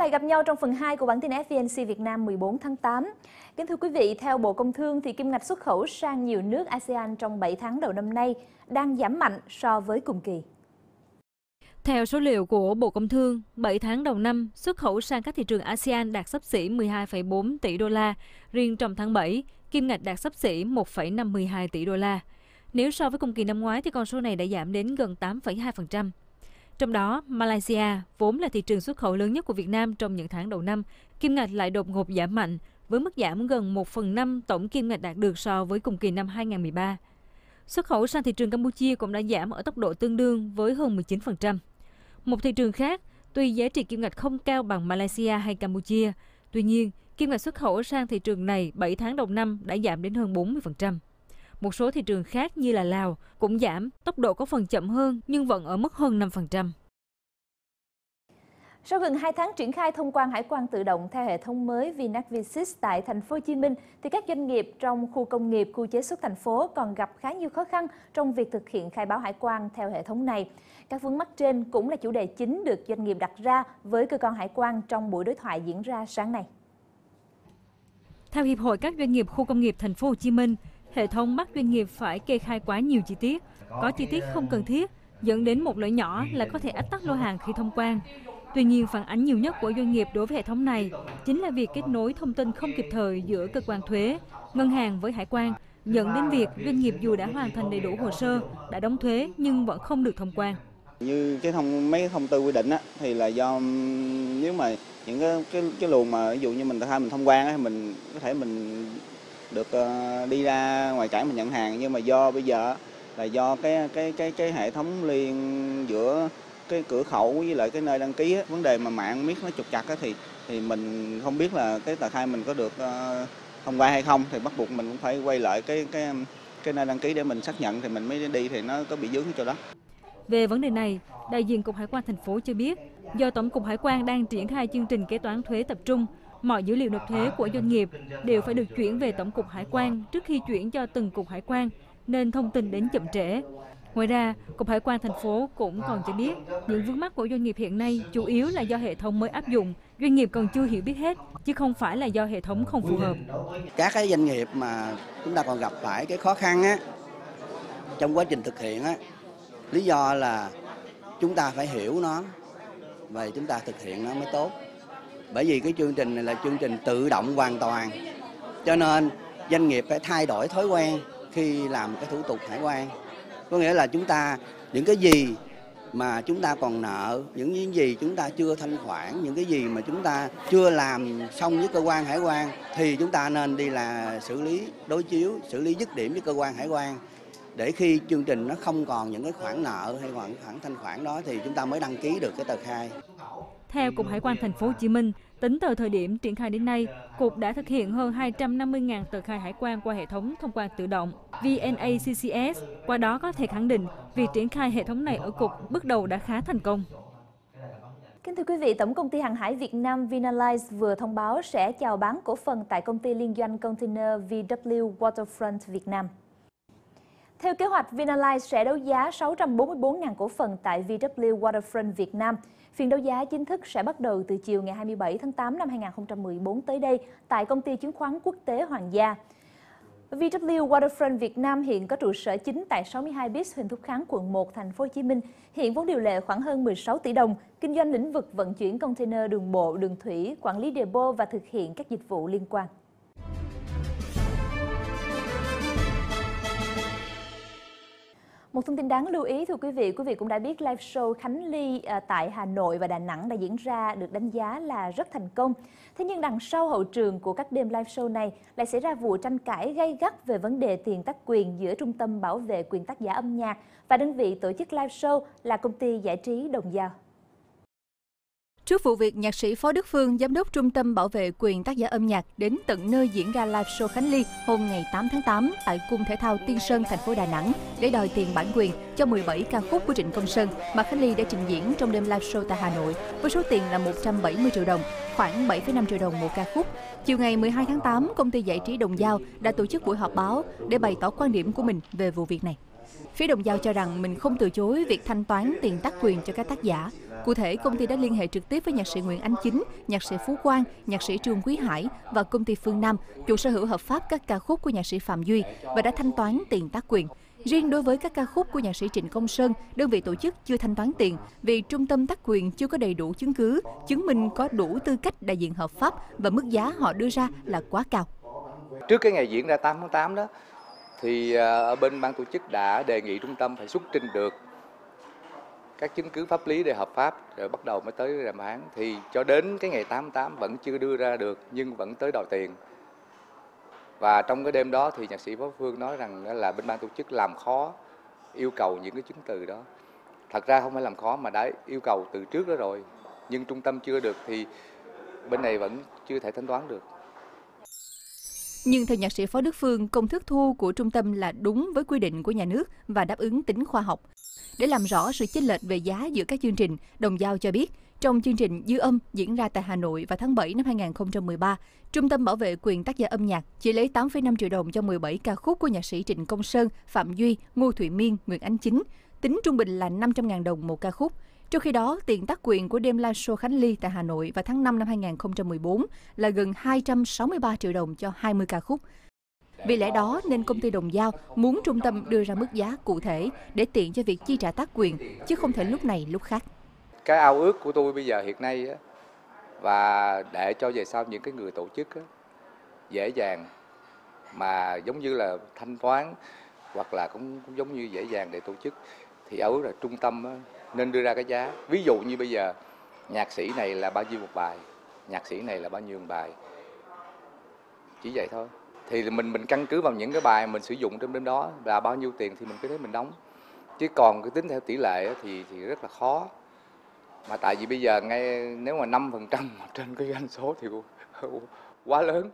lại gặp nhau trong phần 2 của bản tin FVNC Việt Nam 14 tháng 8. Kính thưa quý vị, theo Bộ Công Thương thì kim ngạch xuất khẩu sang nhiều nước ASEAN trong 7 tháng đầu năm nay đang giảm mạnh so với cùng kỳ. Theo số liệu của Bộ Công Thương, 7 tháng đầu năm, xuất khẩu sang các thị trường ASEAN đạt xấp xỉ 12,4 tỷ đô la. Riêng trong tháng 7, kim ngạch đạt xấp xỉ 1,52 tỷ đô la. Nếu so với cùng kỳ năm ngoái thì con số này đã giảm đến gần 8,2%. Trong đó, Malaysia, vốn là thị trường xuất khẩu lớn nhất của Việt Nam trong những tháng đầu năm, kim ngạch lại đột ngột giảm mạnh, với mức giảm gần 1/5 tổng kim ngạch đạt được so với cùng kỳ năm 2013. Xuất khẩu sang thị trường Campuchia cũng đã giảm ở tốc độ tương đương với hơn 19%. Một thị trường khác, tuy giá trị kim ngạch không cao bằng Malaysia hay Campuchia, tuy nhiên, kim ngạch xuất khẩu sang thị trường này 7 tháng đầu năm đã giảm đến hơn 40%. Một số thị trường khác như là Lào cũng giảm, tốc độ có phần chậm hơn nhưng vẫn ở mức hơn 5%. Sau gần 2 tháng triển khai thông quan hải quan tự động theo hệ thống mới Vinac-V6 tại thành phố Hồ Chí Minh, thì các doanh nghiệp trong khu công nghiệp, khu chế xuất thành phố còn gặp khá nhiều khó khăn trong việc thực hiện khai báo hải quan theo hệ thống này. Các vướng mắc trên cũng là chủ đề chính được doanh nghiệp đặt ra với cơ quan hải quan trong buổi đối thoại diễn ra sáng nay. Theo Hiệp hội các doanh nghiệp khu công nghiệp thành phố Hồ Chí Minh, hệ thống bắt doanh nghiệp phải kê khai quá nhiều chi tiết, có chi tiết không cần thiết, dẫn đến một lỗi nhỏ là có thể ách tắc lô hàng khi thông quan. Tuy nhiên, phản ánh nhiều nhất của doanh nghiệp đối với hệ thống này chính là việc kết nối thông tin không kịp thời giữa cơ quan thuế, ngân hàng với hải quan, dẫn đến việc doanh nghiệp dù đã hoàn thành đầy đủ hồ sơ, đã đóng thuế nhưng vẫn không được thông quan. Như mấy thông tư quy định á, thì là do nếu mà những cái luồng mà ví dụ như mình thông quan á, mình có thể mình được đi ra ngoài cảng mình nhận hàng, nhưng mà do bây giờ là do cái hệ thống liên giữa cái cửa khẩu với lại cái nơi đăng ký á, vấn đề mà mạng biết nó trục trặc á, thì mình không biết là cái tờ khai mình có được thông qua hay không, thì bắt buộc mình cũng phải quay lại cái nơi đăng ký để mình xác nhận thì mình mới đi, thì nó có bị vướng chỗ đó. Về vấn đề này, đại diện Cục Hải quan thành phố cho biết, do Tổng cục Hải quan đang triển khai chương trình kế toán thuế tập trung, mọi dữ liệu nộp thuế của doanh nghiệp đều phải được chuyển về Tổng cục Hải quan trước khi chuyển cho từng cục hải quan, nên thông tin đến chậm trễ. Ngoài ra, Cục Hải quan thành phố cũng còn cho biết, những vướng mắc của doanh nghiệp hiện nay chủ yếu là do hệ thống mới áp dụng, doanh nghiệp còn chưa hiểu biết hết, chứ không phải là do hệ thống không phù hợp. Các cái doanh nghiệp mà chúng ta còn gặp phải cái khó khăn á, trong quá trình thực hiện á, lý do là chúng ta phải hiểu nó và chúng ta thực hiện nó mới tốt. Bởi vì cái chương trình này là chương trình tự động hoàn toàn, cho nên doanh nghiệp phải thay đổi thói quen khi làm cái thủ tục hải quan. Có nghĩa là chúng ta, những cái gì mà chúng ta còn nợ, những gì chúng ta chưa thanh khoản, những cái gì mà chúng ta chưa làm xong với cơ quan hải quan thì chúng ta nên đi là xử lý đối chiếu, xử lý dứt điểm với cơ quan hải quan. Để khi chương trình nó không còn những cái khoản nợ hay khoản thanh khoản đó thì chúng ta mới đăng ký được cái tờ khai. Theo Cục Hải quan thành phố Hồ Chí Minh, tính từ thời điểm triển khai đến nay, Cục đã thực hiện hơn 250.000 tờ khai hải quan qua hệ thống thông quan tự động VNACCS. Qua đó có thể khẳng định việc triển khai hệ thống này ở Cục bước đầu đã khá thành công. Kính thưa quý vị, Tổng công ty Hàng hải Việt Nam Vinalize vừa thông báo sẽ chào bán cổ phần tại công ty liên doanh container VW Waterfront Việt Nam. Theo kế hoạch, Vinalize sẽ đấu giá 644.000 cổ phần tại VW Waterfront Việt Nam. Phiên đấu giá chính thức sẽ bắt đầu từ chiều ngày 27 tháng 8 năm 2014 tới đây tại công ty chứng khoán quốc tế Hoàng gia. VW Waterfront Việt Nam hiện có trụ sở chính tại 62 BIS Huỳnh Thúc Kháng, quận 1, thành phố Hồ Chí Minh. Hiện vốn điều lệ khoảng hơn 16 tỷ đồng, kinh doanh lĩnh vực vận chuyển container đường bộ, đường thủy, quản lý depot và thực hiện các dịch vụ liên quan. Một thông tin đáng lưu ý thưa quý vị cũng đã biết live show Khánh Ly tại Hà Nội và Đà Nẵng đã diễn ra được đánh giá là rất thành công. Thế nhưng đằng sau hậu trường của các đêm live show này lại xảy ra vụ tranh cãi gay gắt về vấn đề tiền tác quyền giữa Trung tâm Bảo vệ quyền tác giả âm nhạc và đơn vị tổ chức live show là công ty giải trí Đồng Dao. Trước vụ việc nhạc sĩ Phó Đức Phương, giám đốc Trung tâm Bảo vệ quyền tác giả âm nhạc đến tận nơi diễn ra live show Khánh Ly hôm ngày 8 tháng 8 tại Cung Thể thao Tiên Sơn, thành phố Đà Nẵng để đòi tiền bản quyền cho 17 ca khúc của Trịnh Công Sơn mà Khánh Ly đã trình diễn trong đêm live show tại Hà Nội với số tiền là 170 triệu đồng, khoảng 7,5 triệu đồng một ca khúc. Chiều ngày 12 tháng 8, công ty giải trí Đồng Dao đã tổ chức buổi họp báo để bày tỏ quan điểm của mình về vụ việc này. Phía Đồng Dao cho rằng mình không từ chối việc thanh toán tiền tác quyền cho các tác giả. Cụ thể, công ty đã liên hệ trực tiếp với nhạc sĩ Nguyễn Ánh Chính, nhạc sĩ Phú Quang, nhạc sĩ Trương Quý Hải và công ty Phương Nam, chủ sở hữu hợp pháp các ca khúc của nhạc sĩ Phạm Duy và đã thanh toán tiền tác quyền. Riêng đối với các ca khúc của nhạc sĩ Trịnh Công Sơn, đơn vị tổ chức chưa thanh toán tiền vì trung tâm tác quyền chưa có đầy đủ chứng cứ, chứng minh có đủ tư cách đại diện hợp pháp và mức giá họ đưa ra là quá cao. Trước cái ngày diễn ra 8 tháng 8 đó, thì ở bên ban tổ chức đã đề nghị trung tâm phải xuất trình được các chứng cứ pháp lý để hợp pháp rồi bắt đầu mới tới đàm phán. Thì cho đến cái ngày 8 tháng 8 vẫn chưa đưa ra được nhưng vẫn tới đòi tiền. Và trong cái đêm đó thì nhạc sĩ Phó Phương nói rằng là bên ban tổ chức làm khó yêu cầu những cái chứng từ đó. Thật ra không phải làm khó mà đã yêu cầu từ trước đó rồi. Nhưng trung tâm chưa được thì bên này vẫn chưa thể thanh toán được. Nhưng theo nhạc sĩ Phó Đức Phương, công thức thu của trung tâm là đúng với quy định của nhà nước và đáp ứng tính khoa học. Để làm rõ sự chênh lệch về giá giữa các chương trình, Đồng Dao cho biết, trong chương trình Dư Âm diễn ra tại Hà Nội vào tháng 7 năm 2013, Trung tâm Bảo vệ quyền tác giả âm nhạc chỉ lấy 8,5 triệu đồng cho 17 ca khúc của nhạc sĩ Trịnh Công Sơn, Phạm Duy, Ngô Thụy Miên, Nguyễn Ánh Chính, tính trung bình là 500.000 đồng một ca khúc. Trong khi đó, tiền tác quyền của đêm live show Khánh Ly tại Hà Nội vào tháng 5 năm 2014 là gần 263 triệu đồng cho 20 ca khúc. Vì lẽ đó nên công ty Đồng Dao muốn trung tâm đưa ra mức giá cụ thể để tiện cho việc chi trả tác quyền, chứ không thể lúc này lúc khác. Cái ao ước của tôi bây giờ hiện nay á, và để cho về sau những cái người tổ chức á, dễ dàng mà giống như là thanh toán hoặc là cũng giống như dễ dàng để tổ chức, thì ao ước là trung tâm á, nên đưa ra cái giá. Ví dụ như bây giờ nhạc sĩ này là bao nhiêu một bài, nhạc sĩ này là bao nhiêu một bài, chỉ vậy thôi. Thì mình căn cứ vào những cái bài mình sử dụng trong đêm đó là bao nhiêu tiền thì mình cứ thế mình đóng. Chứ còn cái tính theo tỷ lệ á, thì rất là khó. Mà tại vì bây giờ ngay nếu mà 5% trên cái doanh số thì quá lớn.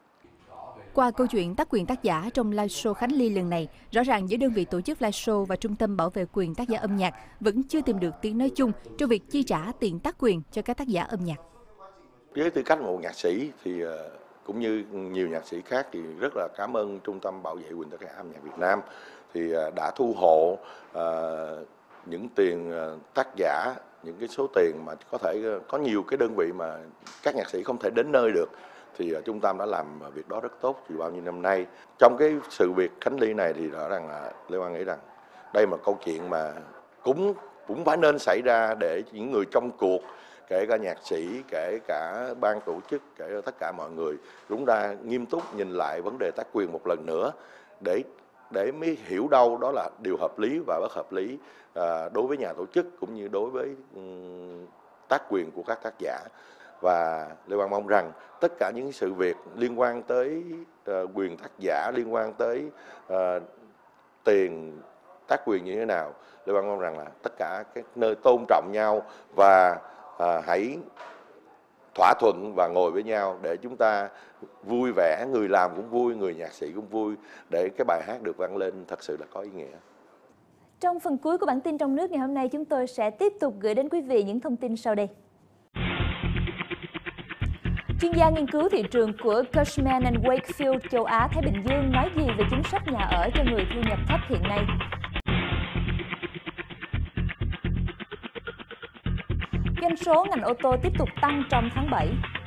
Qua câu chuyện tác quyền tác giả trong live show Khánh Ly lần này, rõ ràng giữa đơn vị tổ chức live show và Trung tâm Bảo vệ quyền tác giả âm nhạc vẫn chưa tìm được tiếng nói chung trong việc chi trả tiền tác quyền cho các tác giả âm nhạc. Với tư cách một nhạc sĩ thì cũng như nhiều nhạc sĩ khác thì rất là cảm ơn Trung tâm Bảo vệ quyền tác giả âm nhạc Việt Nam thì đã thu hộ những tiền tác giả, những cái số tiền mà có thể có nhiều cái đơn vị mà các nhạc sĩ không thể đến nơi được, thì trung tâm đã làm việc đó rất tốt từ bao nhiêu năm nay. Trong cái sự việc Khánh Ly này thì rõ ràng là Lê Quang nghĩ rằng đây là câu chuyện mà cũng phải nên xảy ra để những người trong cuộc, kể cả nhạc sĩ, kể cả ban tổ chức, kể cả tất cả mọi người chúng ta nghiêm túc nhìn lại vấn đề tác quyền một lần nữa để mới hiểu đâu đó là điều hợp lý và bất hợp lý đối với nhà tổ chức cũng như đối với tác quyền của các tác giả. Và Lê Quang mong rằng tất cả những sự việc liên quan tới quyền tác giả, liên quan tới tiền tác quyền như thế nào, Lê Quang mong rằng là tất cả các nơi tôn trọng nhau và hãy thỏa thuận và ngồi với nhau để chúng ta vui vẻ, người làm cũng vui, người nhạc sĩ cũng vui, để cái bài hát được vang lên thật sự là có ý nghĩa. Trong phần cuối của bản tin trong nước ngày hôm nay, chúng tôi sẽ tiếp tục gửi đến quý vị những thông tin sau đây. Chuyên gia nghiên cứu thị trường của Cushman & Wakefield châu Á Thái Bình Dương nói gì về chính sách nhà ở cho người thu nhập thấp hiện nay? Doanh số ngành ô tô tiếp tục tăng trong tháng 7.